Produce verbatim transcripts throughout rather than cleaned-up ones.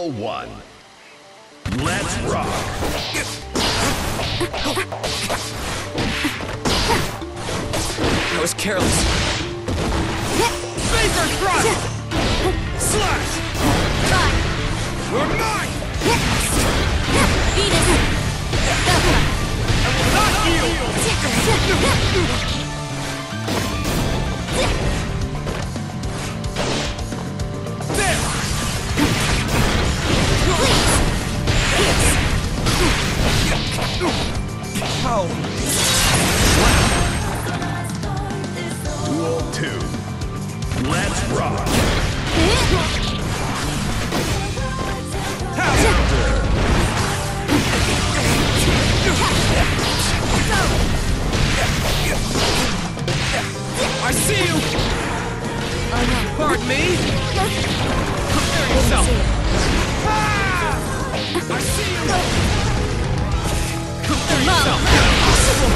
Duel one. Let's rock. I was careless. Phaser thrust! Slash! You're mine! Venus! I will not yield! There! How? Duel two. Let's rock. I see you! Pardon me? Prepare yourself! Ah! I see you! Prepare yourself! Impossible!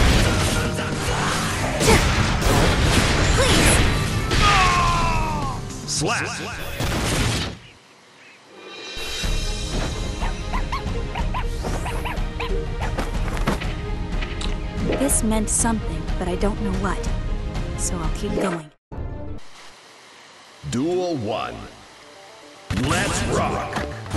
Slap. This meant something, but I don't know what. So I'll keep going. Duel one. Let's rock.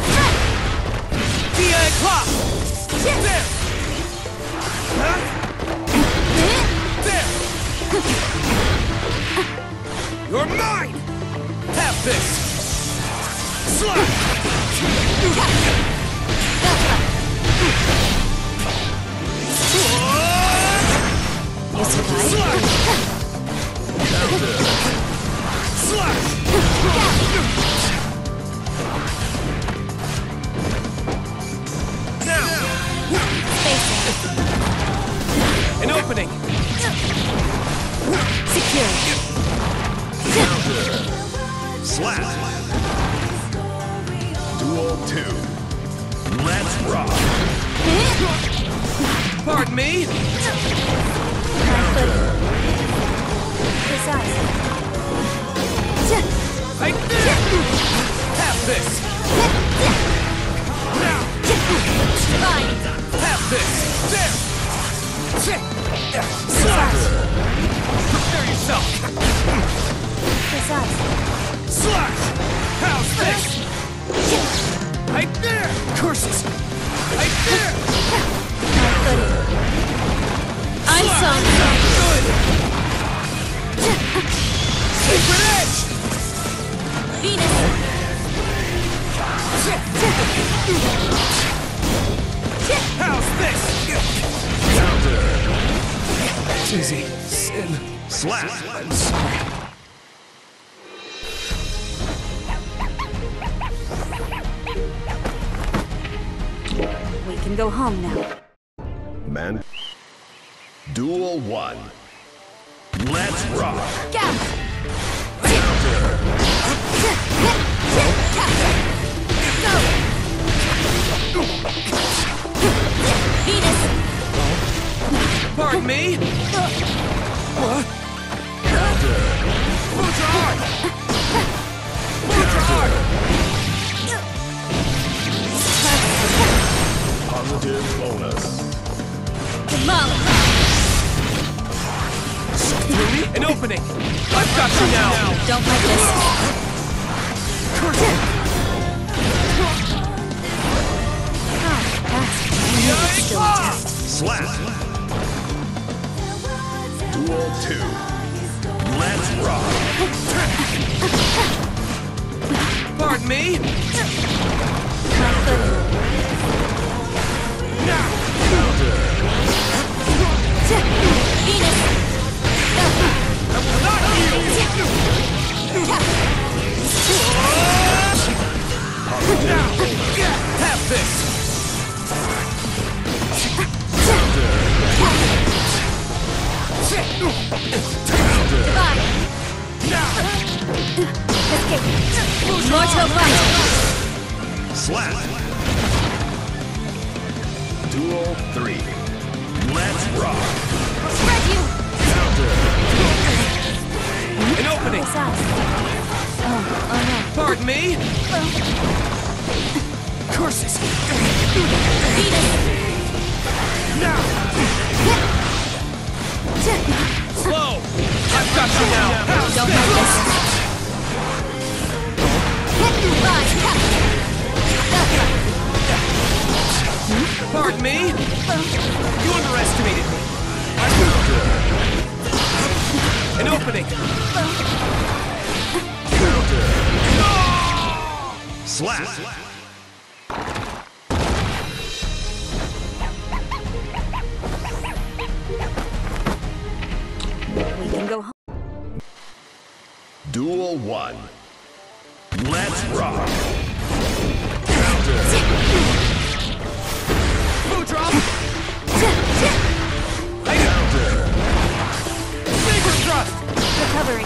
D A clock! There! Huh? There! You're mine! Have this! Slap! You survived? Slash! Slash! Now! An opening! Secure. Slap. Duel two. Let's rock. Pardon me? Precise. Right there! Have this! Now! Fine. Have this! There! Slash! Prepare yourself! Precise. Slash! How's this? Right there! Curses! Right there! I'm Slash! sorry. Good! Secret edge! Venus. How's this? Dizzy. Sin. Slap. I'm sorry. We can go home now. Man. Duel one. Let's rock. Go! Venus! Pardon me? What? Ultra hard! Ultra hard! Positive bonus. Demolish! An opening! I've got you now! Don't like this. Slap. Duel two. Let's rock. Pardon me? Now! Venus! I will not yield! Now! Have this! Goodbye! Now! Escape! Mortal bite! Slap. Duel three. Let's rock. Spread you! An opening! Precise. Oh, oh no. Pardon me? Curses! Now! Slow! I've got you now! Don't like this. Pardon me? You underestimated me. I An opening! Slap! We can go home. Duel one. Let's rock! Food drop! Saber thrust! Recovering.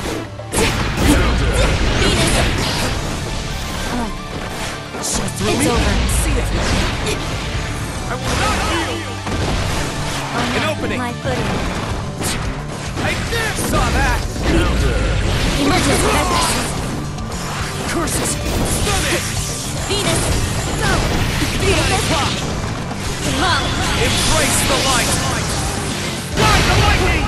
So through It's me. over. See it. I will not yield. Oh, An no. opening. My footing. I saw that. Emergency measures. Curses. Stun it. Venus. Go. Venus. Come on. Embrace the light. Ride the lightning.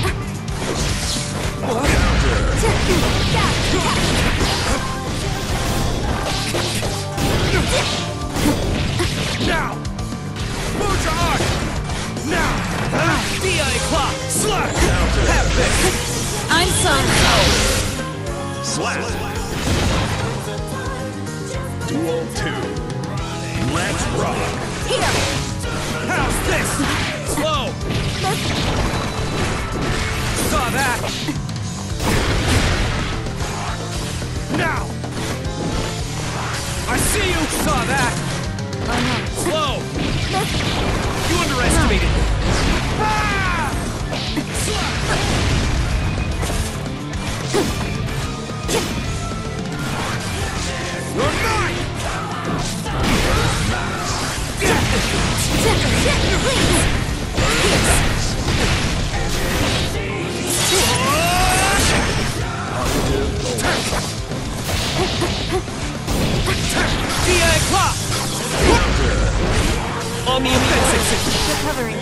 Now. Move your arc. Now. D I clock. Slap. Have this. I'm Song. Slap! Duel two. Let's rock! Here. How's this? Slow. Saw that. Now. I see you. Saw that. Oh no. Slow. You underestimated me. Ah! You're mine! D I clock! On the offensive! Recovering.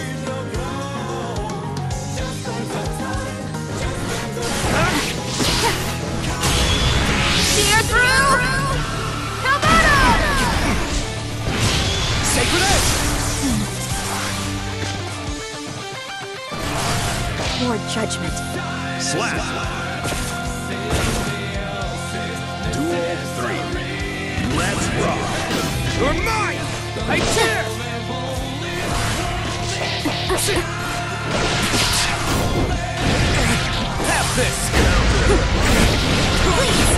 Tear through. How about it? Sacred Edge! More judgment. Slap! Duel three. Let's rock! You're mine! I dare! Have this! Please.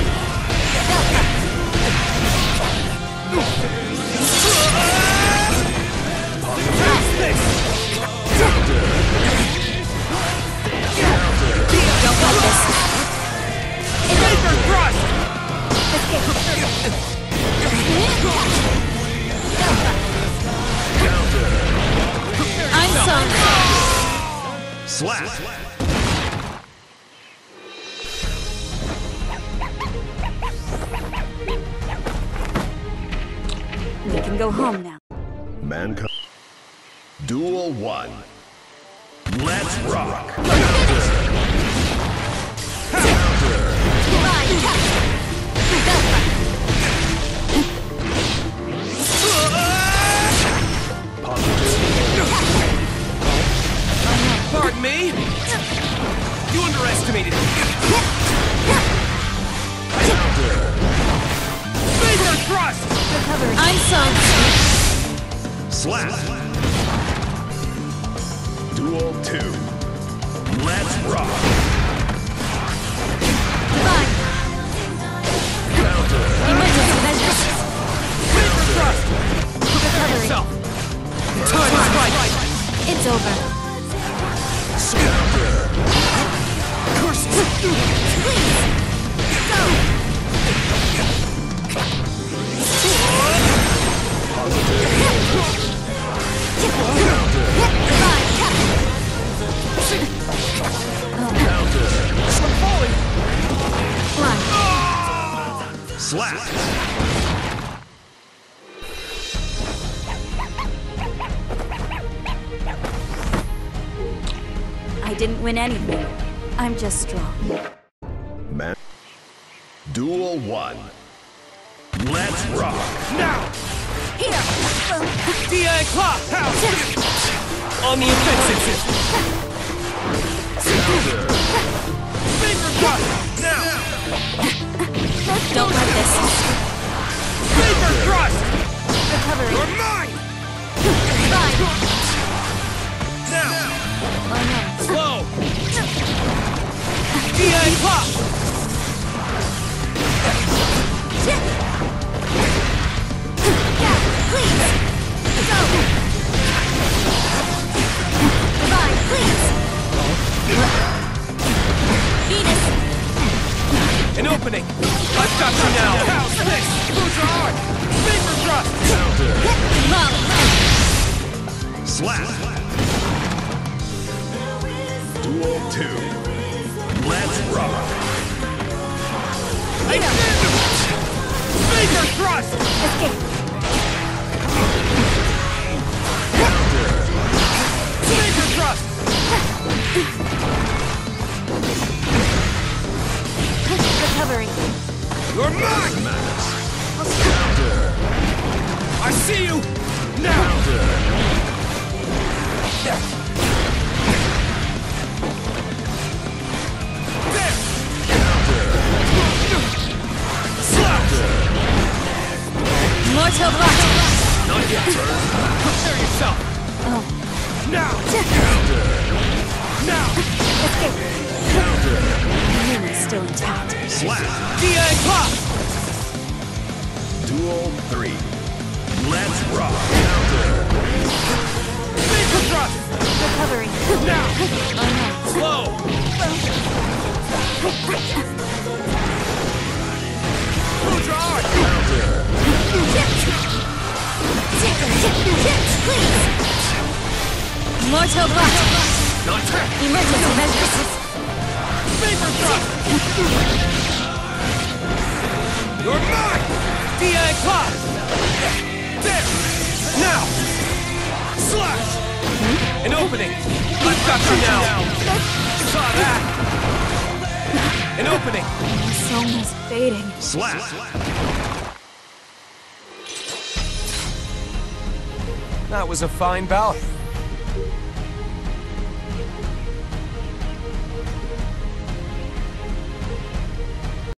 Have this! Don't like this. Saber thrust! I'm Song. Slap! We can go home now. Mankind. Duel one. Let's rock! Pardon me? You underestimated me. Saber thrust! I'm Song. Slap! Duel two. Let's rock! Fine. Emergency measures. Saber thrust! Recovering. Yourself. Time is right. It's over. Curses! Please. Go. Fine. didn't win anything. I'm just strong. Man. Duel one. Let's rock. Now! Here! D I Clock! House! On the offensive! Vapor Thrust! Now! Don't let this. Vapor Thrust! Recovery. You're mine! Fine. Now! Oh no. Slow! D I Clock! Yeah, please. Go. Divine, please. Venus. An opening! I've got you now! House this! Boots are hard! Vapor Thrust! Mom. Slap. Duel two. Let's rock. I did it! Vapor Thrust! Escape. Vapor Thrust! Recovery. You're mine! Madness. I see you! Now! There! Slap! Mortal Blast. Not yet! Prepare yourself! Oh. Now! Now! Escape. Immune is still intact. Slap. D I Clock! Duel three. Let's rock. Vapor Thrust! Recovery. Now! Oh no. Slow! Boots are hard! Please. Mortal Blast. Not yet! Emergency measures. Vapor Thrust! You're mine! D I Clock! There! Now! Slash! An opening! I've got you now! Saw that! An opening! The song is fading. Slap. That was a fine bout.